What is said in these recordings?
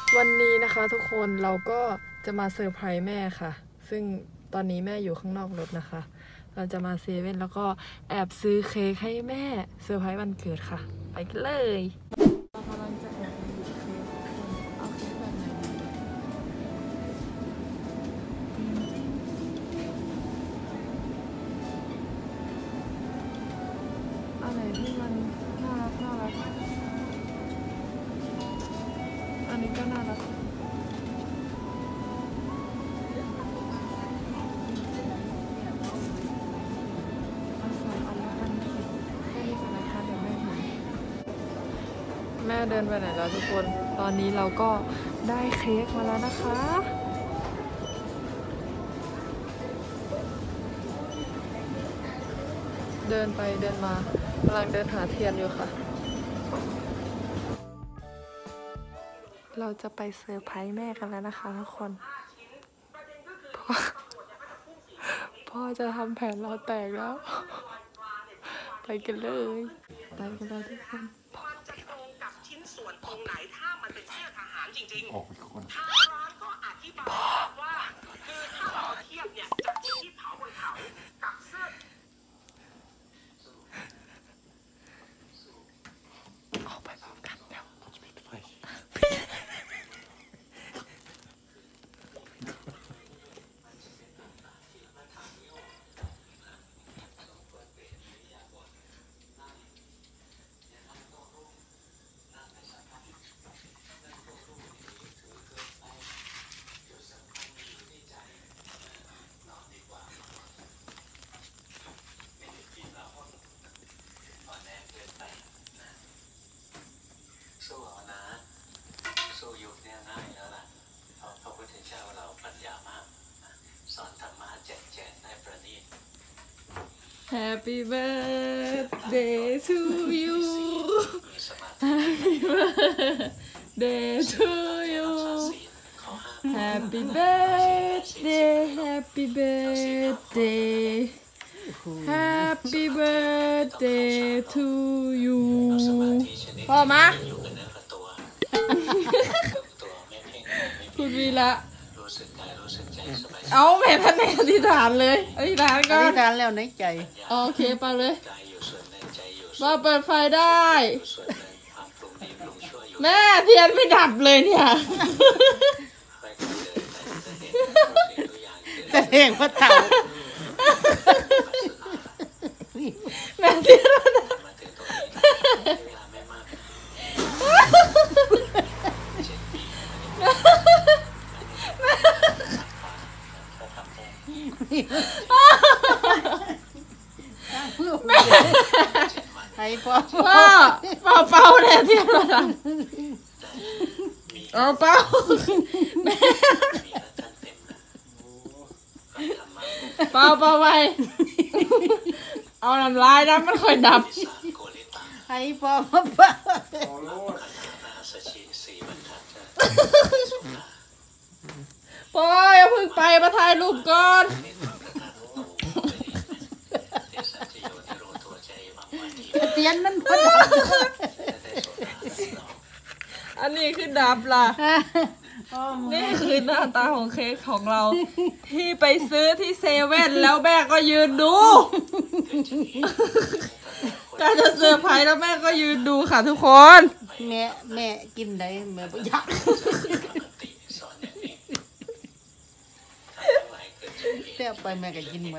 วันนี้นะคะทุกคนเราก็จะมาเซอร์ไพรส์แม่ค่ะซึ่งตอนนี้แม่อยู่ข้างนอกรถนะคะเราจะมาเซเว่นแล้วก็แอบซื้อเค้กให้แม่เซอร์ไพรส์วันเกิดค่ะไปกันเลยเรากำลังจะแอบดูเค้กเอาเค้กแบบไหนอะไรที่มันน่ารักอันนี้ก็น่ารักแม่เดินไปไหนแล้วทุกคน ตอนนี้เราก็ได้เค้กมาแล้วนะคะ เดินไปเดินมากำลังเดินหาเทียนอยู่ค่ะ เราจะไปเซอร์ไพรส์แม่กันแล้วนะคะทุกคน พ่อจะทำแผนเราแตกแล้ว ไปกันเลย ไปกันเลยทุกคนกับชิ้นส่วนตรงไหนถ้ามันเป็นเสื้อทหารจริงๆทางร้านก็อธิบายว่าคือถ้าเราเทียบเนี่ยจากชิ้นที่เผาบนเขากับเสื้อออกไปพร้อมกันแล้วสู้เอานะสู้ยุคเนี่ยง่ายแล้วล่ะเพราะพระพุทธเจ้าเราปัญญามากสอนธรรมะแจกแจงให้ประณีต Happy birthday to you มีสมาธิ Happy birthday to you ข้อห้า Happy birthday Happy birthday Happy birthday to you สมาธิชนิดพ่อมาอยู่กับเนื้อกับตัวตัวไม่เพ่งไม่พูดวีละรู้สึกกายรู้สึกใจสบายเอาแม่ท่านแม่อธิษฐานเลยอธิษฐานก่ออนธิษฐานแล้วในใจโอเคไปเลยกายอยู่ส่วนหนึ่งใจอยู่ส่วนมาเปิดไฟได้ส่วนหนึ่งความปรุงดีปรุงชั่วอยู่แม่เทียนไม่ดับเลยเนี่ยค่อยๆเดินไปจะเห็นทุกสิ่งทุกอย่างเกิดแต่เองว่าเต่าแม่เทียนไม่ดับมาถึงตรงนี้เวลาไม่มาก7 ปีก็ทำได้ไอ้พ่อเป่าเนี่ยเทียนไม่ดับเอาเป่าแม่มีแล้วท่านเต็มนะก็ทำมาเป่าไปเอาน้ำลายนะมันค่อยดับที่สามโกริตาไอ้พ่อมาป้าคาถานาสชิสีบรรทัดจะสุขาพ่ออย่าเพิ่งไปมาถ่ายรูปก่อนเนตรประธานโอเตสัจโยนิโรธใจวังวันทีเตียนมันพอดับได้โสดาอันนี้คือดับล่ะ นี่คือหน้าตาของเค้กของเรา ที่ไปซื้อที่เซเว่นแล้วแม่ก็ยืนดูการจะเซอร์ไพรส์แล้วแม่ก็ยืนดูค่ะทุกคนแม่กินได้แม่บ่อยากติสอนอย่างนี้ทั้งหลายเกิดจากเหตุแต่ไปแม่ก็กินหมด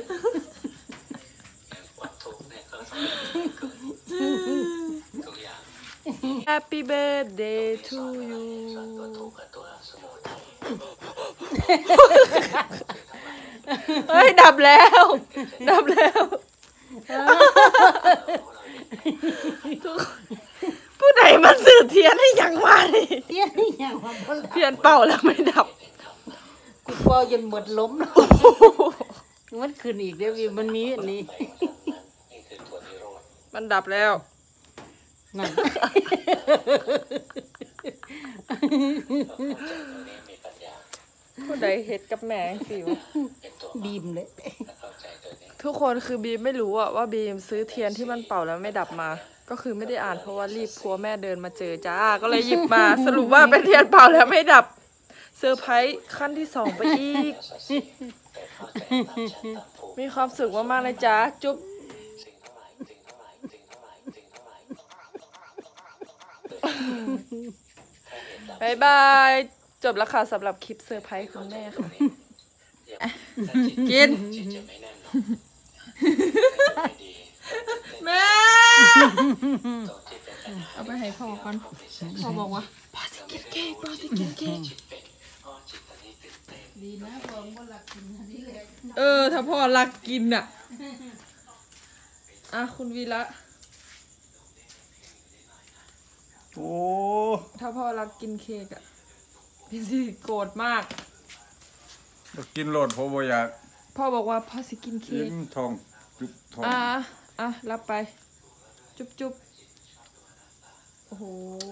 ความทุกข์เนี่ยก็ต้องเกิดทุกอย่าง Happy birthday to you ส่วนตัวทุกข์กับตัวสมุทัยเฮ้ยดับแล้วดับแล้วทุกคนผู้ใดมาสื่อเทียนให้ยังวะนี่เตียนนี่ยังว่าบ่ดับเทียนเป่าแล้วไม่ดับกูปอจนหมดล้มมันขึ้นอีกเดี๋ยวมันมีอันนี้นี่คือตัวนิโรธมันดับแล้วนั่นตรงนี้มีปัญญาผู้ใดเฮ็ดกับแม่สิวะเป็นตัวบีมเลยเข้าใจตัวนี้ทุกคนคือบีมไม่รู้อะว่าบีมซื้อเทียนที่มันเป่าแล้วไม่ดับมาใก็คือไม่ได้อ่านเพราะว่ารีบพัวแม่เดินมาเจอจ้าก็เลยหยิบมา สรุปว่าเป็นเทียนเปล่าแล้วไม่ดับเซอร์ไพรส์ขั้นที่2ไปอีก มีความสุขมากๆเลยจ้าจุ๊บบายบายจบแล้วค่ะสำหรับคลิปเซอร์ไพรส์คุณแม่ค่ะกินแม่เอาไปให้พ่อก่อนพ่อบอกว่าพ่อสิกินเค้กพ่อสิกินเค้กดีนะผมก็หลักกินอันนี้เลยถ้าพ่อรักกินอ่ะคุณวีระโอ้ถ้าพ่อรักกินเค้กพี่สิโกรธมากบ่กินโลดเพราะบ่อยากพ่อบอกว่าพ่อสิกินเค้กิกนทองจุบทองรับไป จุ๊บจุ๊บโอ้โห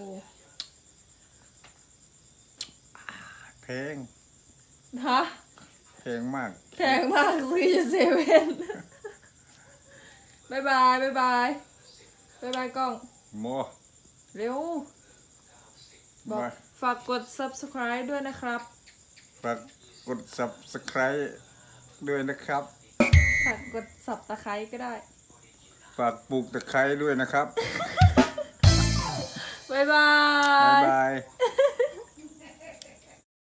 แพงฮะแพงมากแพงมากคุยจะเซเว่นบายบายบายบายบายบายกล้องโมเร็ว บอกมาฝากกด subscribe ด้วยนะครับฝากกด Subscribe ด้วยนะครับฝากกดสับตะไคร้ก็ได้ฝากปลูกตะไคร้ด้วยนะครับบายบาบ๊ายยบาย